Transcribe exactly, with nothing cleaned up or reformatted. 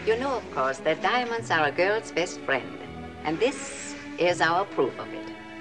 You know, of course, that diamonds are a girl's best friend. And this is our proof of it.